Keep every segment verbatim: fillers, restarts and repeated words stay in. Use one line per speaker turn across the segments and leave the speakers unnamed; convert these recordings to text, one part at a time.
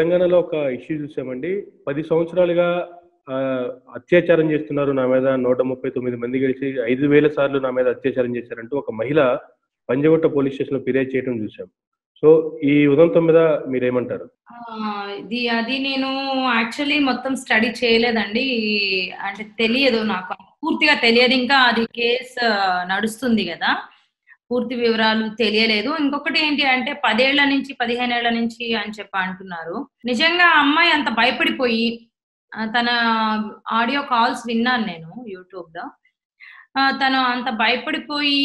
తెలంగాణలో ఒక ఇష్యూ చూసామండి. పది సంవత్సరాలుగా ఆహ్, అత్యాచారం చేస్తున్నారు నా మీద నూట ముప్పై తొమ్మిది మంది కలిసి ఐదు వేల సార్లు నా మీద అత్యాచారం చేశారంటూ ఒక మహిళ పంజగుట్ట పోలీస్ స్టేషన్‌లో ఫిర్యాదు చేయడం చూసాం. సో, ఈ ఉదంతం మీద మీరేమంటారు?
ఆహ్, ఇది అది నేను యాక్చువల్లీ మొత్తం స్టడీ చేయలేదండి. అంటే తెలియదు నాకు. పూర్తిగా తెలియదు. ఇంకా అది కేస్ నడుస్తుంది గదా! పూర్తి వివరాలు తెలియలేదు. ఇంకొకటి ఏంటి అంటే పది ఏళ్ల నుంచి, పదిహేను ఏళ్ల నుంచి అని చెప్పి అంటున్నారు. నిజంగా ఆ అమ్మాయి అంత భయపడిపోయి ఆహ్, తన ఆడియో కాల్స్ విన్నాను నేను యూట్యూబ్‌లో. ఆహ్, తను అంత భయపడిపోయి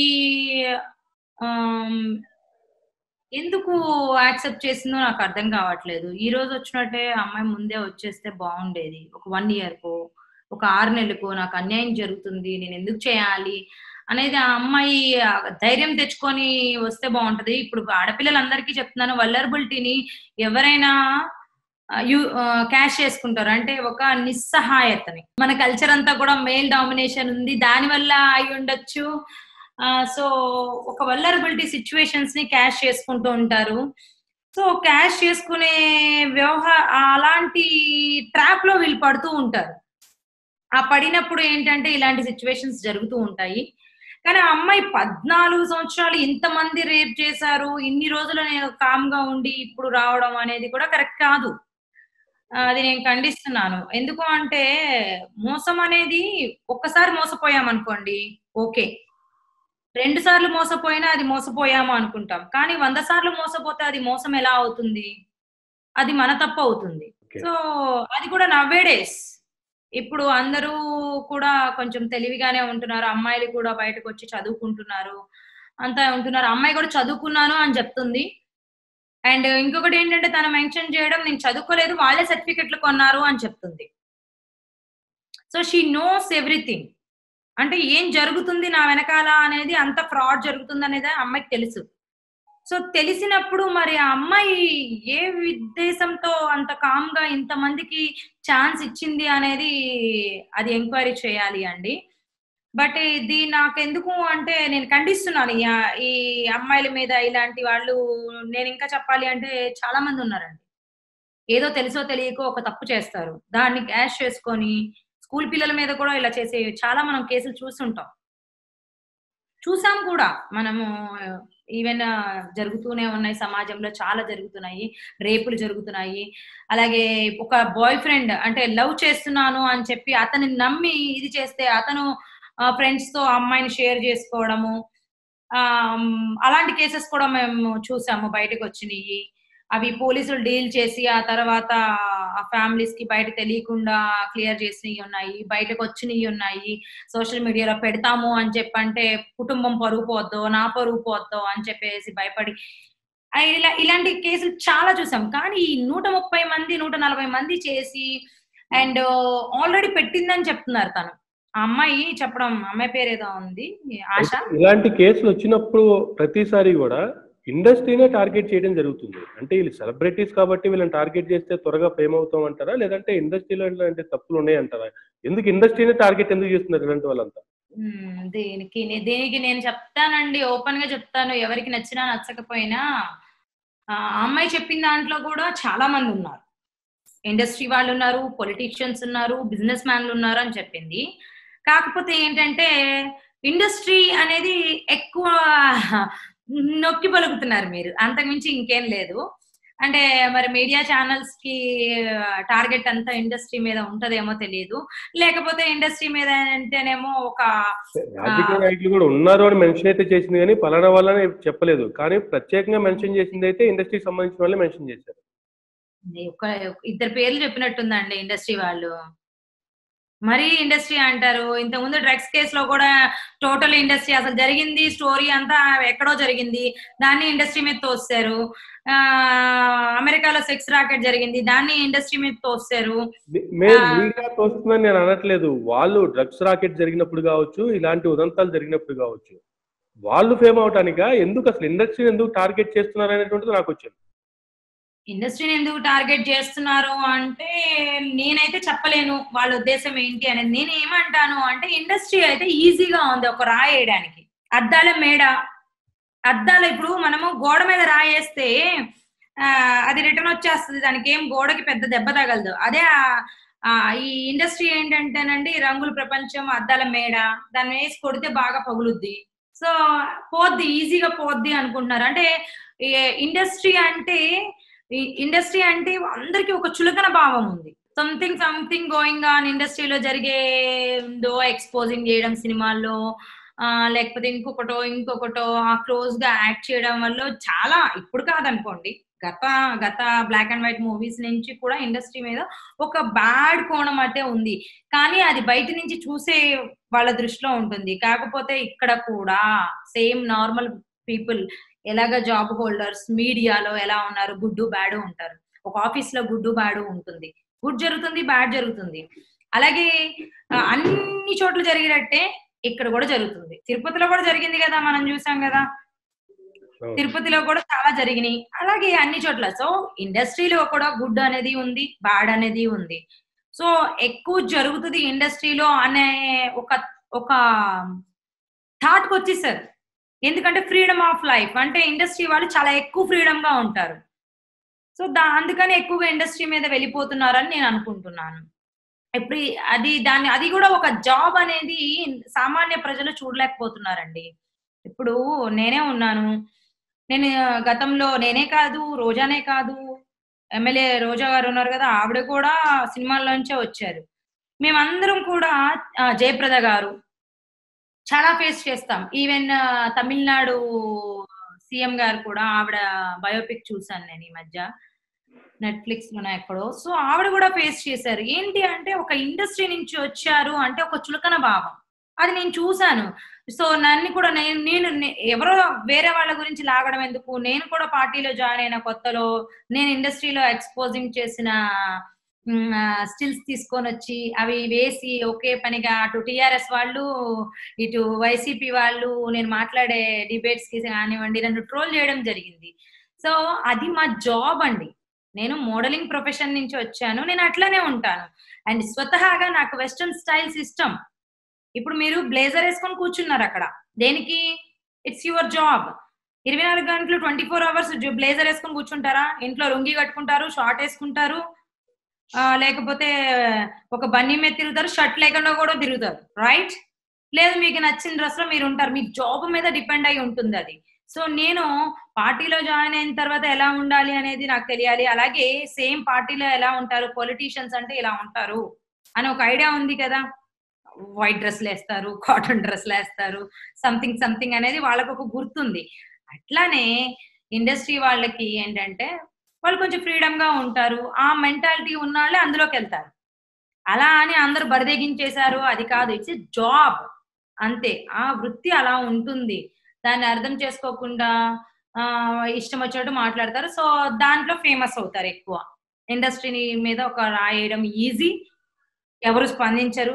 ఆహ్, ఎందుకు యాక్సెప్ట్ చేసిందో నాకర్థం కావట్లేదు. ఈరోజు వచ్చినట్టే ఆ అమ్మాయి ముందే వచ్చేస్తే బావుండేది. ఒక 1 ఇయర్‌కో, ఒక ఆరు నెలలకో నాకు అన్యాయం జరుగుతుంది. నేనెందుకు చేయాలి? అనేది ఆ అమ్మాయి ఆహ్, ధైర్యం తెచ్చుకొని వస్తే బావుంటది. ఇప్పుడు ఆడపిల్లలందరికీ చెప్తున్నాను వల్నరబిలిటీని ఎవరైనా ఆహ్, యు ఆహ్, క్యాష్ చేసుకుంటారు. అంటే ఒక నిస్సహాయతని. మన కల్చర్ అంతా కూడా మేల్ డామినేషన్ ఉంది. దానివల్ల అయ్యుండొచ్చు. ఆహ్, సో, ఒక వల్నరబిలిటీ సిట్యుయేషన్స్‌ని క్యాష్ చేసుకుంటూ ఉంటారు. సో, క్యాష్ చేసుకునే వ్యవహా అలాంటి ట్రాప్‌లో వీళ్ళు పడుతూ ఉంటారు. ఆ పడినప్పుడు ఏంటంటే ఇలాంటి సిట్యుయేషన్స్ జరుగుతూ ఉంటాయి. కానీ ఆ అమ్మాయి పద్నాలుగు సంవత్సరాలు ఇంతమంది రేప్ చేశారు. ఇన్ని రోజులు నేను కామ్‌గా ఉండి ఇప్పుడు రావడం అనేది కూడా కరెక్ట్ కాదు. ఆహ్, అది నేను ఖండిస్తున్నాను. ఎందుకు అంటే మోసం అనేది ఒక్కసారి మోసపోయామనుకోండి ఓకే. రెండు సార్లు మోసపోయినా అది మోసపోయాము అనుకుంటాం. కానీ వంద సార్లు మోసపోతే అది మోసం ఎలా అవుతుంది? అది మన తప్పవుతుంది.
ఓకే.
సో, అది కూడా నౌ ఏ డేస్ ఇప్పుడు అందరూ కూడా కొంచెం తెలివిగానే ఉంటున్నారు. అమ్మాయిలు కూడా బయటకొచ్చి చదువుకుంటున్నారు. అంతా ఉంటున్నారు. అమ్మాయి కూడా చదువుకున్నాను అని జెప్తుంది. అండ్ ఇంకొకటేంటంటే తను మెన్షన్ జేయడం నేను చదువుకోలేదు. వాళ్ళే సర్టిఫికేట్‌లు కొన్నారు అని చెప్తుంది. So, she knows everything. అంటే ఏం జరుగుతుంది నా వెనకాల అనేది అంత ఫ్రాడ్ జరుగుతుందనేది ఆ అమ్మాయికి తెలుసు. సో, తెలిసినప్పుడు మరి ఆ అమ్మాయి ఏ ఉద్దేశంతో అంత కామ్‌గా ఇంతమందికి ఛాన్స్ ఇచ్చింది అనేది అది ఎంక్వైరీ చేయాలి అండి. బట్ ఇది నాకెందుకు అంటే నేను ఖండిస్తున్నాను. ఈ ఆహ్, ఈ అమ్మాయిల మీద ఇలాంటి వాళ్ళు నేనింకా చెప్పాలి అంటే చాలా మందున్నారండి. ఏదో తెలుసో తెలియకో ఒక తప్పు చేస్తారు. దాన్ని క్యాష్ చేసుకొని స్కూల్ పిల్లల మీద కూడా ఇలా చేసే చాలా మనం కేసులు చూసుంటాం. చూసాం కూడా. మనము ఈవెన్ జరుగుతూనే ఉన్నాయి సమాజంలో చాలా జరుగుతున్నాయి. రేపులు జరుగుతున్నాయి. అలాగే ఒక బాయ్ ఫ్రెండ్ అంటే లవ్ చేస్తున్నాను అని చెప్పి అతన్ని నమ్మి ఇది చేస్తే అతను ఆహ్, ఫ్రెండ్స్‌తో ఆ అమ్మాయిని షేర్ చేసుకోవడము. ఆహ్, హ్మ్. అలాంటి కేసెస్ కూడా మేము చూసాము బయటకొచ్చినియి. అవి పోలీసులు డీల్ చేసి ఆ తర్వాత ఆ ఫ్యామిలీస్‌కి బయట తెలియకుండా క్లియర్ చేసినియున్నాయి. బయటకొచ్చినియున్నాయి. సోషల్ మీడియాలో పెడతాము అని చెప్పంటే కుటుంబం పరువు పోద్దో, నా పరువు పోద్దో అని చెప్పేసి భయపడి ఆహ్, ఇలా ఇలాంటి కేసులు చాలా చూసాం. కానీ ఈ నూట ముప్పై మంది, నూట నలభై మంది చేసి అండ్ ఆల్రెడీ పెట్టిందని చెప్తున్నారు తను. ఆ అమ్మాయి చెప్పడం అమ్మాయి పేరేదో ఉంది ఆశ.
అయితే ఇలాంటి కేసులొచ్చినప్పుడు ప్రతిసారి గూడా ఇండస్ట్రీనే టార్గెట్ చేయడం జరుగుతుంది. అంటే ఈళ్ళు సెలబ్రిటీస్ కాబట్టి వీళ్ళని టార్గెట్ చేస్తే త్వరగా ఫేమ్ అవుతాం అంటారా? లేదంటే ఇండస్ట్రీలో ఇలాంటి తప్పులున్నాయంటారా? ఎందుకు ఇండస్ట్రీనే టార్గెట్ ఎందుకు చేస్తున్నారు ఇలాంటి వాళ్ళంతా?
హ్మ్. దేనికి నే దీనికి నేను చెప్తానండి. ఓపెన్‌గా చెప్తాను. ఎవరికి నచ్చినా, నచ్చకపోయినా ఆహ్, ఆ అమ్మాయి చెప్పిన దాంట్లో కూడా చాలా మందున్నారు. ఇండస్ట్రీ వాళ్ళున్నారు, పొలిటీషియన్స్ ఉన్నారు, బిజినెస్ మ్యాన్‌లున్నారు అని చెప్పింది. కాకపోతే ఏంటంటే, ఇండస్ట్రీ అనేది ఎక్కువ నొక్కి పలుకుతున్నారు మీరు. అంతకు మించి ఇంకేం లేదు. అంటే మరి మీడియా ఛానల్స్‌కి టార్గెట్ అంతా ఇండస్ట్రీ మీద ఉంటదేమో తెలీదు. లేకపోతే ఇండస్ట్రీ మీద అంటేనేమో ఒక
రాజకీయ
ఆహ్,
నాయకులు గూడా ఉన్నారు అని మెన్షన్ అయితే చేసింది గానీ, పలానా వాళ్ళని చెప్పలేదు. కానీ ప్రత్యేకంగా మెన్షన్ చేసిందైతే ఇండస్ట్రీకి సంబంధించిన వాళ్ళే మెన్షన్ చేశారు.
ఒక ఇద్దరు పేర్లు చెప్పినట్టుందండి ఇండస్ట్రీ వాళ్ళు. మరీ ఇండస్ట్రీ అంటారు. ఇంతకుముందు డ్రగ్స్ కేస్‌లో గూడా టోటల్ ఇండస్ట్రీ అసలు జరిగింది స్టోరీ అంతా ఎక్కడో జరిగింది. దాన్ని ఇండస్ట్రీ మీద తోసేశారు. ఆహ్, అమెరికాలో సెక్స్ రాకెట్ జరిగింది. దాన్ని ఇండస్ట్రీ మీద తోసేశారు.
మి మే
ఆహ్,
మీడియా తోస్తుందని నేను అనట్లేదు. వాళ్ళు డ్రగ్స్ రాకెట్ జరిగినప్పుడు గావచ్చు, ఇలాంటి ఉదంతాలు జరిగినప్పుడు గావచ్చు. వాళ్ళు ఫేమ్ అవ్వటానికా? ఎందుకసలు ఇండస్ట్రీని ఎందుకు టార్గెట్ చేస్తున్నారనేటువంటిది నాకొచ్చింది.
ఇండస్ట్రీని ఎందుకు టార్గెట్ చేస్తున్నారు అంటే, నేనైతే చెప్పలేను వాళ్ళ ఉద్దేశ్యం ఏంటి అనేది. నేనేమంటాను అంటే, ఇండస్ట్రీ అయితే ఈజీగా ఉంది ఒక రాయేయడానికి. అద్దాల మేడ, అద్దాలు ఇప్పుడు మనము గోడ మీద రాయేస్తే అది రిటర్న్ వచ్చేస్తుంది, దానికి ఏం గోడకి పెద్ద దెబ్బ తగలదు. అదే ఈ ఇండస్ట్రీ ఏంటంటేనండి రంగుల ప్రపంచం, అద్దాల మేడ, దాన్ని వేసి కొడితే బాగా పగులుద్ది. సో పోద్ది, ఈజీగా పోద్ది అనుకుంటున్నారు. అంటే ఇండస్ట్రీ అంటే ఇండస్ట్రీ అంటే అందరికి ఒక చులకన భావం ఉంది. సంథింగ్ సంథింగ్ గోయింగ్ ఆన్ ఇండస్ట్రీలో జరిగేదో ఎక్స్పోజింగ్ చేయడం సినిమాల్లో, లేకపోతే ఇంకొకటో ఇంకొకటో ఆ క్లోజ్ గా యాక్ట్ చేయడం వల్ల చాలా, ఇప్పుడు కాదనుకోండి, గత గత బ్లాక్ అండ్ వైట్ మూవీస్ నుంచి కూడా ఇండస్ట్రీ మీద ఒక బ్యాడ్ కోణం అయితే ఉంది. కానీ అది బయట నుంచి చూసే వాళ్ళ దృష్టిలో ఉంటుంది. కాకపోతే ఇక్కడ కూడా సేమ్ నార్మల్ పీపుల్ ఎలాగ జాబ్ హోల్డర్స్ మీడియాలో ఎలా ఉన్నారు, గుడ్డు బ్యాడ్ ఉంటారు. ఒక ఆఫీస్ లో గుడ్డు బ్యాడ్ ఉంటుంది, గుడ్ జరుగుతుంది, బ్యాడ్ జరుగుతుంది. అలాగే అన్ని చోట్ల జరిగినట్టే ఇక్కడ కూడా జరుగుతుంది. తిరుపతిలో కూడా జరిగింది కదా, మనం చూసాం కదా, తిరుపతిలో కూడా చాలా జరిగినాయి. అలాగే అన్ని చోట్ల. సో ఇండస్ట్రీలో కూడా గుడ్ అనేది ఉంది, బ్యాడ్ అనేది ఉంది. సో ఎక్కువ జరుగుతుంది ఇండస్ట్రీలో అనే ఒక ఒక థాట్కి వచ్చేసారు. ఎందుకంటే ఫ్రీడమ్ ఆఫ్ లైఫ్ అంటే ఇండస్ట్రీ వాళ్ళు చాలా ఎక్కువ ఫ్రీడమ్ గా ఉంటారు. సో దా అందుకని ఎక్కువగా ఇండస్ట్రీ మీద వెళ్ళిపోతున్నారని నేను అనుకుంటున్నాను. ఇప్పుడు అది దాన్ని అది కూడా ఒక జాబ్ అనేది సామాన్య ప్రజలు చూడలేకపోతున్నారండి. ఇప్పుడు నేనే ఉన్నాను, నేను గతంలో నేనే కాదు, రోజానే కాదు, ఎమ్మెల్యే రోజా గారు ఉన్నారు కదా, ఆవిడ కూడా సినిమాల్లోంచే వచ్చారు. మేమందరం కూడా జయప్రద గారు చాలా ఫేస్ చేస్తాం. ఈవెన్ తమిళనాడు సీఎం గారు కూడా ఆవిడ బయోపిక్ చూసాను నేను ఈ మధ్య నెట్ఫ్లిక్స్ లోనే ఎక్కడో. సో ఆవిడ కూడా ఫేస్ చేశారు. ఏంటి అంటే ఒక ఇండస్ట్రీ నుంచి వచ్చారు అంటే ఒక చులకన భావం, అది నేను చూసాను. సో నన్ను కూడా నేను నేను ఎవరో వేరే వాళ్ళ గురించి లాగడం ఎందుకు, నేను కూడా పార్టీలో జాయిన్ అయిన కొత్తలో నేను ఇండస్ట్రీలో ఎక్స్పోజింగ్ చేసిన స్టిల్స్ తీసుకొని వచ్చి అవి వేసి ఒకే పనిగా అటు టిఆర్ఎస్ వాళ్ళు ఇటు వైసీపీ వాళ్ళు నేను మాట్లాడే డిబేట్స్ కి కానివ్వండి నన్ను ట్రోల్ చేయడం జరిగింది. సో అది మా జాబ్ అండి. నేను మోడలింగ్ ప్రొఫెషన్ నుంచి వచ్చాను, నేను అట్లానే ఉంటాను. అండ్ స్వతహాగా నాకు వెస్టర్న్ స్టైల్స్ ఇష్టం. ఇప్పుడు మీరు బ్లేజర్ వేసుకొని కూర్చున్నారు అక్కడ, దేనికి? It's your job. ఇరవై నాలుగు గంటలు ట్వంటీ ఫోర్ అవర్స్ బ్లేజర్ వేసుకొని కూర్చుంటారా? ఇంట్లో లుంగి కట్టుకుంటారు, షార్ట్ వేసుకుంటారు, లేకపోతే ఒక బన్నీ మీద తిరుగుతారు, షర్ట్ లేకుండా కూడా తిరుగుతారు, రైట్? లేదు, మీకు నచ్చిన డ్రెస్ లో మీరు ఉంటారు. మీ జాబ్ మీద డిపెండ్ అయి ఉంటుంది అది. సో నేను పార్టీలో జాయిన్ అయిన తర్వాత ఎలా ఉండాలి అనేది నాకు తెలియాలి. అలాగే సేమ్ పార్టీలో ఎలా ఉంటారు పొలిటీషియన్స్ అంటే ఇలా ఉంటారు అని ఒక ఐడియా ఉంది కదా. వైట్ డ్రెస్లు వేస్తారు, కాటన్ డ్రెస్లు వేస్తారు, సంథింగ్ సంథింగ్ అనేది వాళ్ళకు ఒక గుర్తుంది. అట్లానే ఇండస్ట్రీ వాళ్ళకి ఏంటంటే వాళ్ళు కొంచెం ఫ్రీడమ్ గా ఉంటారు. ఆ మెంటాలిటీ ఉన్న వాళ్ళే అందులోకి వెళ్తారు. అలా అని అందరూ బరిదెగించేశారు అది కాదు, ఇట్స్ జాబ్ అంతే. ఆ వృత్తి అలా ఉంటుంది. దాన్ని అర్థం చేసుకోకుండా ఆ ఇష్టం వచ్చినట్టు మాట్లాడతారు. సో దాంట్లో ఫేమస్ అవుతారు ఎక్కువ. ఇండస్ట్రీ మీద ఒక రాయడం ఈజీ, ఎవరు స్పందించరు.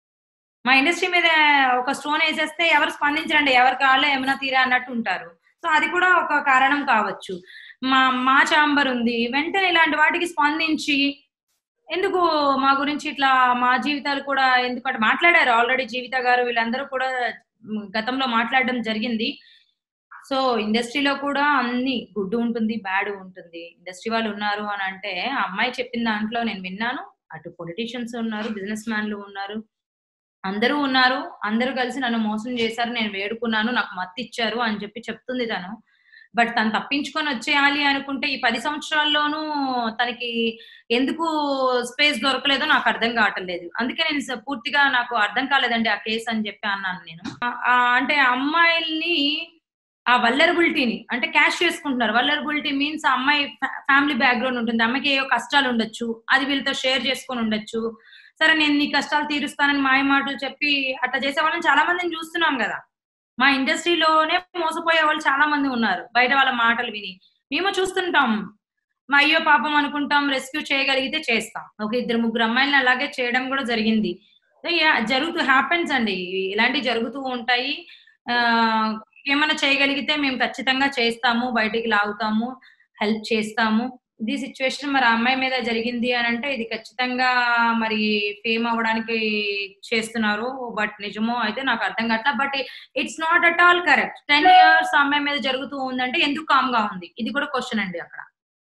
మా ఇండస్ట్రీ మీద ఒక స్టోన్ వేసేస్తే ఎవరు స్పందించరండి, ఎవరి కాళ్ళే ఏమైనా తీరా అన్నట్టు ఉంటారు. సో అది కూడా ఒక కారణం కావచ్చు. మా మా ఛాంబర్ ఉంది, వెంటనే ఇలాంటి వాటికి స్పందించి ఎందుకు మా గురించి ఇట్లా మా జీవితాలు కూడా ఎందుకంటే మాట్లాడారు ఆల్రెడీ జీవిత గారు, వీళ్ళందరూ కూడా గతంలో మాట్లాడడం జరిగింది. సో ఇండస్ట్రీలో కూడా అన్ని గుడ్ ఉంటుంది, బ్యాడ్ ఉంటుంది. ఇండస్ట్రీ వాళ్ళు ఉన్నారు అని అంటే అమ్మాయి చెప్పిన దాంట్లో నేను విన్నాను. అటు పొలిటీషియన్స్ ఉన్నారు, బిజినెస్ మ్యాన్లు ఉన్నారు, అందరూ ఉన్నారు. అందరూ కలిసి నన్ను మోసం చేశారు, నేను వేడుకున్నాను, నాకు మత్తు ఇచ్చారు అని చెప్పి చెప్తుంది తను. బట్ తను తప్పించుకొని వచ్చేయాలి అనుకుంటే ఈ పది సంవత్సరాల్లోనూ తనకి ఎందుకు స్పేస్ దొరకలేదో నాకు అర్థం కావట్లేదు. అందుకే నేను పూర్తిగా నాకు అర్థం కాలేదండి ఆ కేసు అని చెప్పి అన్నాను నేను. అంటే అమ్మాయిల్ని ఆ వల్లరబిలిటీని అంటే క్యాష్ చేసుకుంటున్నారు. వల్లరబిలిటీ మీన్స్ ఆ అమ్మాయి ఫ్యామిలీ బ్యాక్గ్రౌండ్ ఉంటుంది, అమ్మాయికి ఏవో కష్టాలు ఉండొచ్చు, అది వీళ్ళతో షేర్ చేసుకొని ఉండొచ్చు. సరే నేను నీ కష్టాలు తీరుస్తానని మాయ మాటలు చెప్పి అట్లా చేసే వాళ్ళని చాలా మందిని చూస్తున్నాం కదా. మా ఇండస్ట్రీలోనే మోసపోయే వాళ్ళు చాలా మంది ఉన్నారు, బయట వాళ్ళ మాటలు విని. మేము చూస్తుంటాం, మా అయ్యో పాపం అనుకుంటాం, రెస్క్యూ చేయగలిగితే చేస్తాం. ఒక ఇద్దరు ముగ్గురు అమ్మాయిలను అలాగే చేయడం కూడా జరిగింది. జరుగుతూ హ్యాపెన్స్ అండి, ఇలాంటివి జరుగుతూ ఉంటాయి. ఆ ఏమైనా చేయగలిగితే మేము ఖచ్చితంగా చేస్తాము, బయటికి లాగుతాము, హెల్ప్ చేస్తాము. ఇది సిచ్యువేషన్ మరి ఆ అమ్మాయి మీద జరిగింది అని అంటే ఇది ఖచ్చితంగా మరి ఫేమ్ అవ్వడానికి చేస్తున్నారు. బట్ నిజమో అయితే నాకు అర్థం కావట్లా. But it's not at all correct. Ten years అమ్మాయి మీద జరుగుతూ ఉందంటే ఎందుకు కామ్ గా ఉంది, ఇది కూడా క్వశ్చన్ అండి అక్కడ.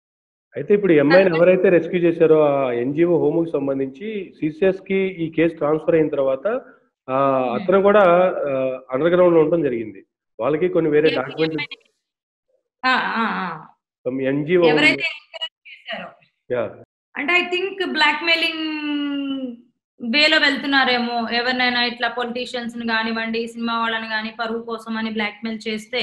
అయితే ఇప్పుడు ఈ అమ్మాయిని ఎవరైతే రెస్క్యూ చేశారో ఆ ఎన్జిఓ హోమ్కి సంబంధించి సిసిఎస్ కి ఈ కేసు ట్రాన్స్ఫర్ అయిన తర్వాత ఆ అతను కూడా అండర్ గ్రౌండ్ లో ఉండడం జరిగింది. వాళ్ళకి కొన్ని వేరే డాక్యుమెంట్లు ఎన్జిఓ
ఎవరైతే ఎంకరేజ్ చేశారో అంటే ఐ థింక్ బ్లాక్ మెయిలింగ్ వేలో వెళ్తున్నారేమో. ఎవరినైనా ఇట్లా పొలిటీషియన్స్ ని కానివ్వండి, సినిమా వాళ్ళని కానీ పరువు కోసం అని బ్లాక్ మెయిల్ చేస్తే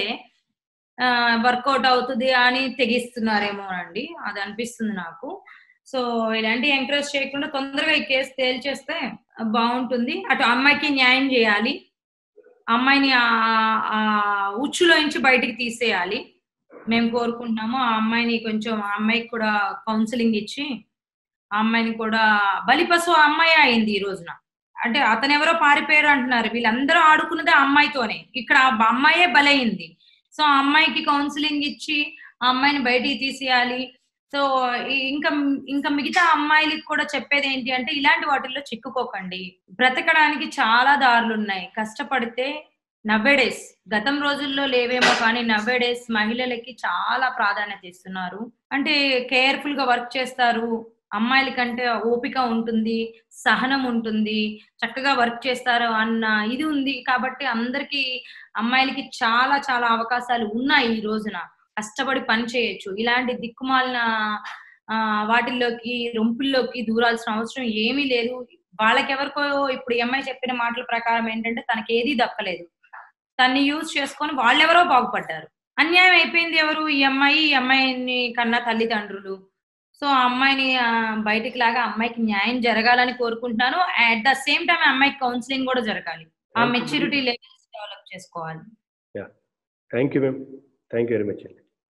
వర్కౌట్ అవుతుంది అని తెగిస్తున్నారేమో అండి, అది అనిపిస్తుంది నాకు. సో ఇలాంటి ఎంకరేజ్ చేయకుండా తొందరగా ఈ కేసు తేల్చేస్తే బాగుంటుంది. అటు అమ్మాయికి న్యాయం చేయాలి, అమ్మాయిని ఆ ఉచ్చులో నుంచి బయటికి తీసేయాలి మేము కోరుకుంటున్నాము. ఆ అమ్మాయిని కొంచెం ఆ అమ్మాయికి కూడా కౌన్సిలింగ్ ఇచ్చి ఆ అమ్మాయిని కూడా బలిపశు అమ్మాయి అయింది ఈ రోజున. అంటే అతను ఎవరో పారిపోయారు అంటున్నారు, వీళ్ళందరూ ఆడుకున్నదే అమ్మాయితోనే, ఇక్కడ అమ్మాయే బలైంది. సో ఆ అమ్మాయికి కౌన్సిలింగ్ ఇచ్చి ఆ అమ్మాయిని బయటికి తీసేయాలి. సో ఇంకా ఇంకా మిగతా అమ్మాయిలకి కూడా చెప్పేది ఏంటి అంటే ఇలాంటి వాటిల్లో చిక్కుకోకండి, బ్రతకడానికి చాలా దారులు ఉన్నాయి. కష్టపడితే నవ్వేడేస్ గతం రోజుల్లో లేవేమో కానీ నవ్వేడేస్ మహిళలకి చాలా ప్రాధాన్యత ఇస్తున్నారు. అంటే కేర్ఫుల్ గా వర్క్ చేస్తారు, అమ్మాయిల కంటే ఓపిక ఉంటుంది, సహనం ఉంటుంది, చక్కగా వర్క్ చేస్తారు అన్న ఇది ఉంది. కాబట్టి అందరికి అమ్మాయిలకి చాలా చాలా అవకాశాలు ఉన్నాయి. ఈ రోజున కష్టపడి పని చేయొచ్చు. ఇలాంటి దిక్కుమాలిన ఆ వాటిల్లోకి రొంపుల్లోకి దూరాల్సిన అవసరం ఏమీ లేదు. వాళ్ళకెవరికో ఇప్పుడు ఈ అమ్మాయి చెప్పిన మాటల ప్రకారం ఏంటంటే తనకి ఏదీ దక్కలేదు, తన్ని యూజ్ చేసుకొని వాళ్ళెవరో బాగుపడ్డారు. అన్యాయం అయిపోయింది ఎవరు? ఈ అమ్మాయి, ఈ అమ్మాయిని కన్నా తల్లిదండ్రులు. సో ఆ అమ్మాయిని బయటికి లాగా అమ్మాయికి న్యాయం జరగాలని కోరుకుంటున్నాను. అట్ ద సేమ్ టైం అమ్మాయికి కౌన్సిలింగ్ కూడా జరగాలి, ఆ మెచ్యూరిటీ లెవెల్స్ డెవలప్ చేసుకోవాలి.
Thank you ma'am, thank you very much.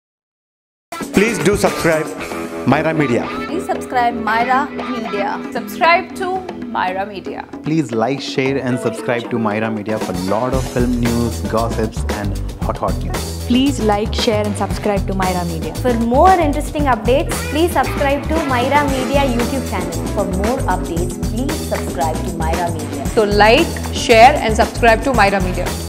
Please do subscribe Myra Media.
Please subscribe Myra Media. Subscribe to Myra Media.
Please like, share and subscribe to Myra Media for lot of film news, gossips and hot hot news.
Please like, share and subscribe to Myra Media.
For more interesting updates, please subscribe to Myra Media YouTube channel.
For more updates, please subscribe to Myra Media. So like, share and subscribe to Myra Media.